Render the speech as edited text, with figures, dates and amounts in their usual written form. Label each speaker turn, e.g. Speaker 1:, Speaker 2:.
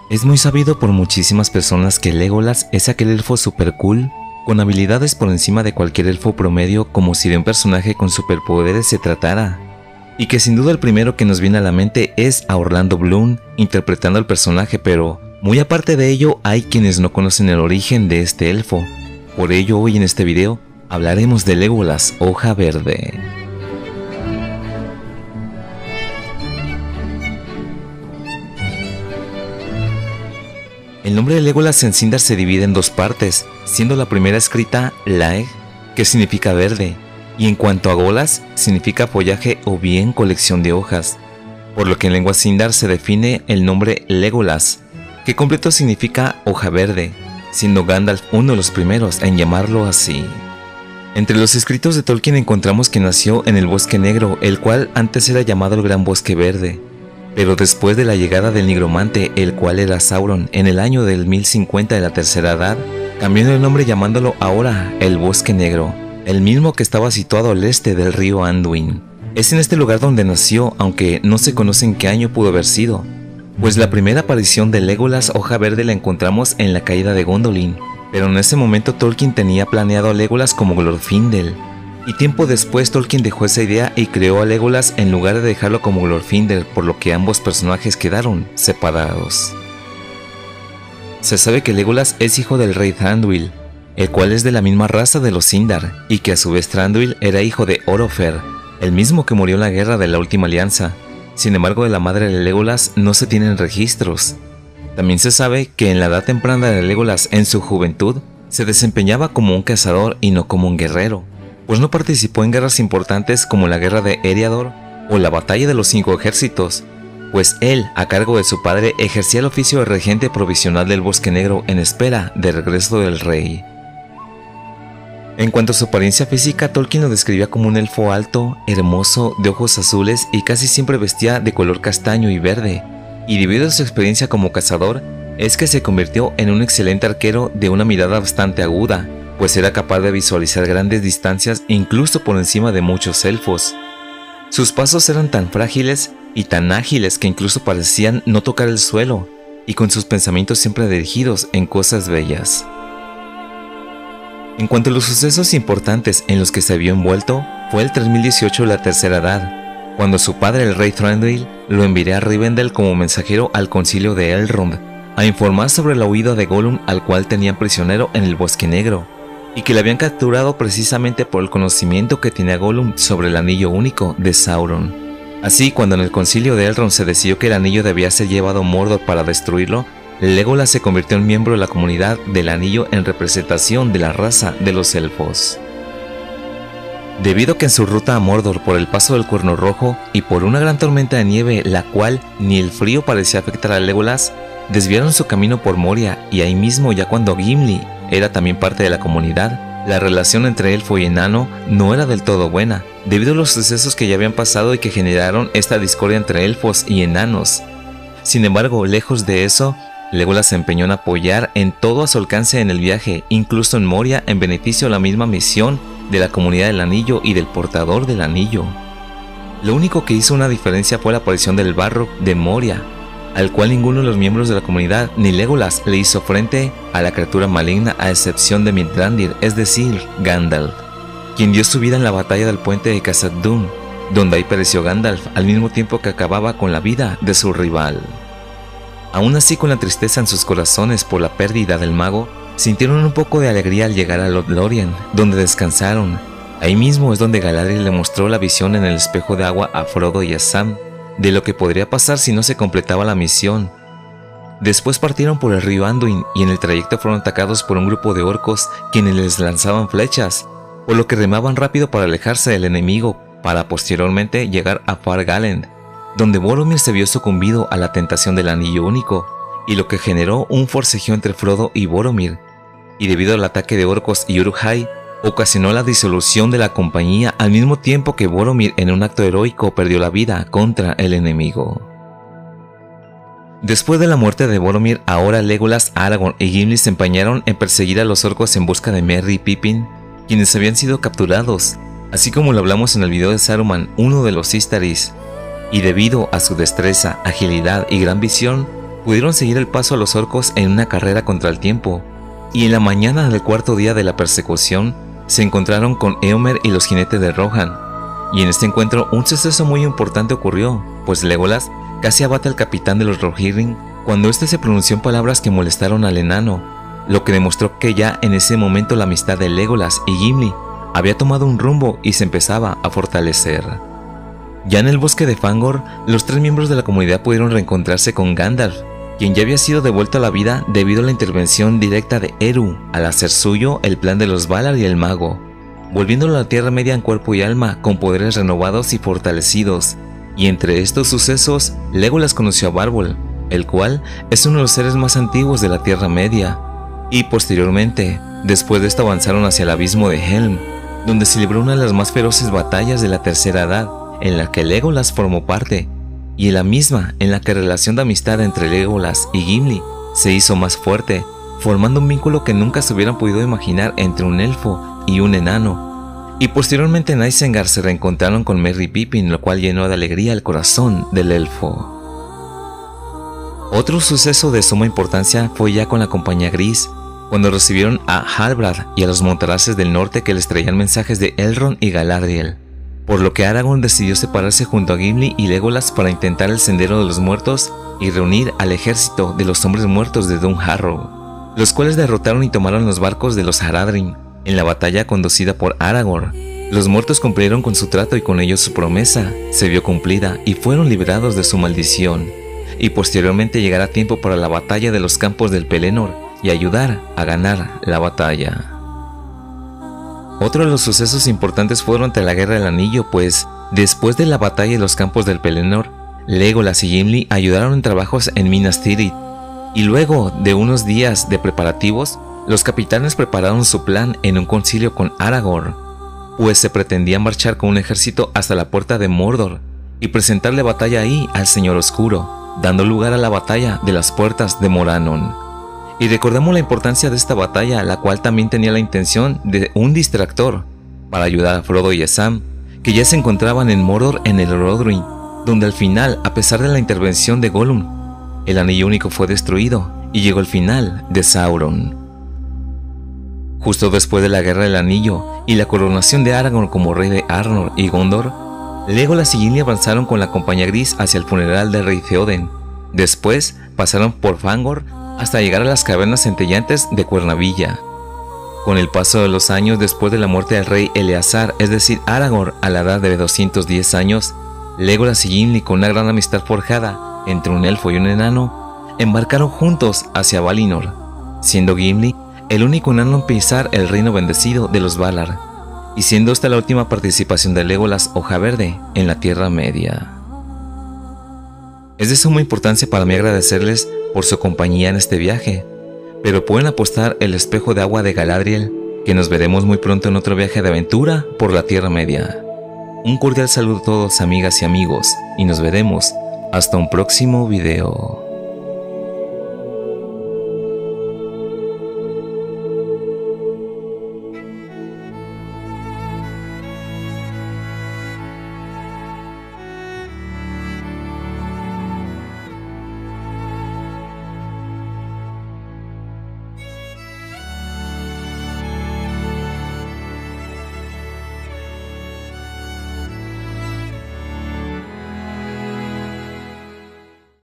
Speaker 1: Es muy sabido por muchísimas personas que Legolas es aquel elfo super cool, con habilidades por encima de cualquier elfo promedio, como si de un personaje con superpoderes se tratara. Y que sin duda el primero que nos viene a la mente es a Orlando Bloom interpretando al personaje, pero muy aparte de ello hay quienes no conocen el origen de este elfo. Por ello hoy en este video hablaremos de Legolas Hoja Verde. El nombre de Legolas en Sindar se divide en dos partes, siendo la primera escrita Laeg, que significa verde, y en cuanto a Golas, significa follaje o bien colección de hojas, por lo que en lengua Sindar se define el nombre Legolas, que completo significa hoja verde, siendo Gandalf uno de los primeros en llamarlo así. Entre los escritos de Tolkien encontramos que nació en el Bosque Negro, el cual antes era llamado el Gran Bosque Verde, pero después de la llegada del nigromante, el cual era Sauron, en el año del 1050 de la Tercera Edad, cambiando el nombre llamándolo ahora el Bosque Negro, el mismo que estaba situado al este del río Anduin. Es en este lugar donde nació, aunque no se conoce en qué año pudo haber sido, pues la primera aparición de Legolas Hoja Verde la encontramos en la caída de Gondolin, pero en ese momento Tolkien tenía planeado a Legolas como Glorfindel, y tiempo después Tolkien dejó esa idea y creó a Legolas en lugar de dejarlo como Glorfindel, por lo que ambos personajes quedaron separados. Se sabe que Legolas es hijo del rey Thranduil, el cual es de la misma raza de los Sindar, y que a su vez Thranduil era hijo de Orofer, el mismo que murió en la guerra de la Última Alianza. Sin embargo, de la madre de Legolas no se tienen registros. También se sabe que en la edad temprana de Legolas en su juventud se desempeñaba como un cazador y no como un guerrero, pues no participó en guerras importantes como la guerra de Eriador o la batalla de los 5 ejércitos, pues él, a cargo de su padre, ejercía el oficio de regente provisional del Bosque Negro en espera del regreso del rey. En cuanto a su apariencia física, Tolkien lo describía como un elfo alto, hermoso, de ojos azules y casi siempre vestía de color castaño y verde, y debido a su experiencia como cazador, es que se convirtió en un excelente arquero de una mirada bastante aguda, pues era capaz de visualizar grandes distancias incluso por encima de muchos elfos. Sus pasos eran tan frágiles y tan ágiles que incluso parecían no tocar el suelo, y con sus pensamientos siempre dirigidos en cosas bellas. En cuanto a los sucesos importantes en los que se vio envuelto, fue el 3018 de la Tercera Edad, cuando su padre el rey Thranduil lo envió a Rivendell como mensajero al concilio de Elrond, a informar sobre la huida de Gollum, al cual tenían prisionero en el Bosque Negro, y que le habían capturado precisamente por el conocimiento que tenía Gollum sobre el Anillo Único de Sauron. Así, cuando en el concilio de Elrond se decidió que el anillo debía ser llevado a Mordor para destruirlo, Legolas se convirtió en miembro de la comunidad del anillo en representación de la raza de los elfos. Debido a que en su ruta a Mordor por el paso del Cuerno Rojo y por una gran tormenta de nieve, la cual ni el frío parecía afectar a Legolas, desviaron su camino por Moria, y ahí mismo, ya cuando Gimli era también parte de la comunidad, la relación entre elfo y enano no era del todo buena, debido a los sucesos que ya habían pasado y que generaron esta discordia entre elfos y enanos. Sin embargo, lejos de eso, Legolas se empeñó en apoyar en todo a su alcance en el viaje, incluso en Moria, en beneficio de la misma misión de la comunidad del anillo y del portador del anillo. Lo único que hizo una diferencia fue la aparición del Balrog de Moria, al cual ninguno de los miembros de la comunidad ni Legolas le hizo frente a la criatura maligna, a excepción de Mithrandir, es decir, Gandalf, quien dio su vida en la batalla del puente de Khazad Dûm, donde ahí pereció Gandalf al mismo tiempo que acababa con la vida de su rival. Aún así, con la tristeza en sus corazones por la pérdida del mago, sintieron un poco de alegría al llegar a Lothlórien, donde descansaron. Ahí mismo es donde Galadriel le mostró la visión en el espejo de agua a Frodo y a Sam, de lo que podría pasar si no se completaba la misión. Después partieron por el río Anduin y en el trayecto fueron atacados por un grupo de orcos quienes les lanzaban flechas, por lo que remaban rápido para alejarse del enemigo, para posteriormente llegar a Far Gallen, donde Boromir se vio sucumbido a la tentación del Anillo Único, y lo que generó un forcejeo entre Frodo y Boromir, y debido al ataque de orcos y Uruk-hai, ocasionó la disolución de la compañía al mismo tiempo que Boromir en un acto heroico perdió la vida contra el enemigo. Después de la muerte de Boromir, ahora Legolas, Aragorn y Gimli se empeñaron en perseguir a los orcos en busca de Merry y Pippin, quienes habían sido capturados, así como lo hablamos en el video de Saruman, uno de los Istaris, y debido a su destreza, agilidad y gran visión, pudieron seguir el paso a los orcos en una carrera contra el tiempo, y en la mañana del cuarto día de la persecución se encontraron con Éomer y los jinetes de Rohan. Y en este encuentro un suceso muy importante ocurrió, pues Legolas casi abate al capitán de los Rohirrim cuando éste se pronunció en palabras que molestaron al enano, lo que demostró que ya en ese momento la amistad de Legolas y Gimli había tomado un rumbo y se empezaba a fortalecer. Ya en el bosque de Fangor, los 3 miembros de la comunidad pudieron reencontrarse con Gandalf, quien ya había sido devuelto a la vida debido a la intervención directa de Eru al hacer suyo el plan de los Valar y el mago, volviéndolo a la Tierra Media en cuerpo y alma con poderes renovados y fortalecidos. Y entre estos sucesos, Legolas conoció a Bárbol, el cual es uno de los seres más antiguos de la Tierra Media, y posteriormente, después de esto avanzaron hacia el abismo de Helm, donde se libró una de las más feroces batallas de la Tercera Edad, en la que Legolas formó parte, y en la misma en la que la relación de amistad entre Legolas y Gimli se hizo más fuerte, formando un vínculo que nunca se hubieran podido imaginar entre un elfo y un enano. Y posteriormente en Isengard se reencontraron con Merry y Pippin, lo cual llenó de alegría el corazón del elfo. Otro suceso de suma importancia fue ya con la Compañía Gris, cuando recibieron a Halbrand y a los Montaraces del norte que les traían mensajes de Elrond y Galadriel, por lo que Aragorn decidió separarse junto a Gimli y Legolas para intentar el Sendero de los Muertos y reunir al ejército de los hombres muertos de Dunharrow, los cuales derrotaron y tomaron los barcos de los Haradrim en la batalla conducida por Aragorn. Los muertos cumplieron con su trato y con ello su promesa se vio cumplida y fueron liberados de su maldición, y posteriormente llegará tiempo para la batalla de los campos del Pelennor y ayudar a ganar la batalla. Otro de los sucesos importantes fue durante la Guerra del Anillo, pues después de la batalla de los campos del Pelennor, Legolas y Gimli ayudaron en trabajos en Minas Tirith, y luego de unos días de preparativos, los capitanes prepararon su plan en un concilio con Aragorn, pues se pretendía marchar con un ejército hasta la puerta de Mordor y presentarle batalla ahí al Señor Oscuro, dando lugar a la batalla de las puertas de Morannon. Y recordemos la importancia de esta batalla, la cual también tenía la intención de un distractor para ayudar a Frodo y a Sam, que ya se encontraban en Mordor en el Orodruin, donde al final, a pesar de la intervención de Gollum, el Anillo Único fue destruido y llegó el final de Sauron. Justo después de la Guerra del Anillo y la coronación de Aragorn como rey de Arnor y Gondor, Legolas y Gimli avanzaron con la Compañía Gris hacia el funeral del rey Theoden. Después pasaron por Fangor hasta llegar a las cavernas centellantes de Cuernavilla. Con el paso de los años después de la muerte del rey Eleazar, es decir, Aragorn, a la edad de 210 años, Legolas y Gimli, con una gran amistad forjada entre un elfo y un enano, embarcaron juntos hacia Valinor, siendo Gimli el único enano en pisar el reino bendecido de los Valar, y siendo esta la última participación de Legolas Hoja Verde en la Tierra Media. Es de suma importancia para mí agradecerles por su compañía en este viaje, pero pueden apostar el espejo de agua de Galadriel, que nos veremos muy pronto en otro viaje de aventura por la Tierra Media. Un cordial saludo a todos, amigas y amigos, y nos veremos hasta un próximo video.